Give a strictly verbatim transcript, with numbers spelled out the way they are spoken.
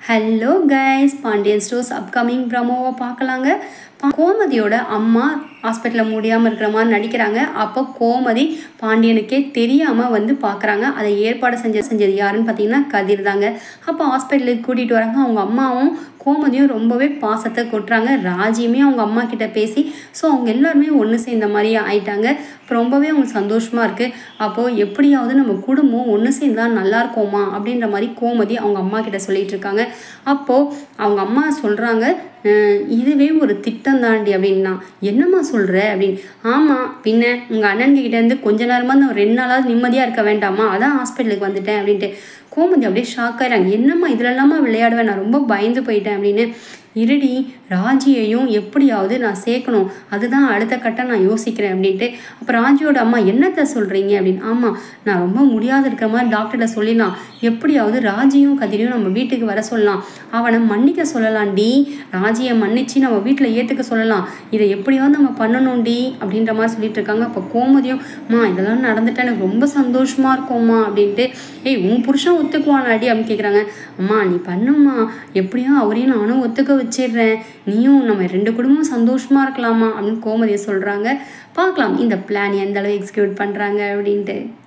Hello guys, Pandian stores upcoming ப்ரமோவை பார்க்கலாங்க. கோமதியோட அம்மா ஹாஸ்பிட்டலில் முடியாமல் இருக்கிற மாதிரி நடிக்கிறாங்க. அப்போ கோமதி பாண்டியனுக்கே தெரியாமல் வந்து பார்க்குறாங்க. அதை ஏற்பாடு செஞ்ச செஞ்சது யாருன்னு பார்த்தீங்கன்னா கதிர் தாங்க. அப்போ ஹாஸ்பிட்டலுக்கு கூட்டிகிட்டு வராங்க. அவங்க அம்மாவும் கோமதியும் ரொம்பவே பாசத்தை கொட்டுறாங்க. ராஜியுமே அவங்க அம்மா கிட்ட பேசி ஸோ அவங்க எல்லாருமே ஒன்று சேர்ந்த மாதிரி ஆயிட்டாங்க. இப்போ ரொம்பவே அவங்களுக்கு சந்தோஷமாக இருக்குது. அப்போது எப்படியாவது நம்ம குடும்பம் ஒன்று சேர்ந்தால் நல்லா இருக்கோமா அப்படின்ற மாதிரி கோமதி அவங்க அம்மா கிட்ட சொல்லிட்டு இருக்காங்க. அப்போது அவங்க அம்மா சொல்கிறாங்க, இதுவே ஒரு திட்டம் தாண்டி அப்படின்னா. என்னம்மா சொல்கிற அப்படின்னு. ஆமாம், பின்ன உங்கள் அண்ணன்கிட்டேருந்து கொஞ்ச நேரமாக நான் ரெண்டு நாளாவது நிம்மதியாக இருக்க வேண்டாமா, அதான் ஹாஸ்பிட்டலுக்கு வந்துட்டேன் அப்படின்ட்டு. கோமதி அப்படியே ஷாக் ஆகிறாங்க. என்னம்மா இதில் இல்லாமல் விளையாடுவேன், நான் ரொம்ப பயந்து போயிட்டேன் அப்படின்னு. இருடி, ராஜியையும் எப்படியாவது நான் சேர்க்கணும், அதுதான் அடுத்த கட்டம் நான் யோசிக்கிறேன் அப்படின்ட்டு. அப்போ ராஜியோட அம்மா என்னத்தை சொல்கிறீங்க அப்படின்னு. ஆமாம், நான் ரொம்ப முடியாத இருக்கிற மாதிரி டாக்டர்கிட்ட சொல்லிடலாம். எப்படியாவது ராஜியும் கதிரையும் நம்ம வீட்டுக்கு வர சொல்லலாம், அவனை மன்னிக்க சொல்லலாம்டி. ராஜியை மன்னிச்சு நம்ம வீட்டில் ஏற்றுக்க சொல்லலாம். இதை எப்படியாவது நம்ம பண்ணணும்டி அப்படின்ற மாதிரி சொல்லிட்டு இருக்காங்க. அப்போ கோமதியும், மா இதெல்லாம் நடந்துட்டா எனக்கு ரொம்ப சந்தோஷமாக இருக்கும்மா அப்படின்ட்டு. ஏய், உன் புருஷன் ஒத்துக்குவானாடி அப்படின்னு கேட்குறாங்க. அம்மா நீ பண்ணுமா, எப்படியும் அவரையும் நானும் ஒத்துக்க வச்சிடுறேன், நீயும் நம்ம ரெண்டு குடும்பமும் சந்தோஷமாக இருக்கலாமா அப்படின்னு கோமதியை சொல்கிறாங்க. பார்க்கலாம் இந்த பிளான் எந்த அளவு எக்ஸிக்யூட் பண்ணுறாங்க அப்படின்ட்டு.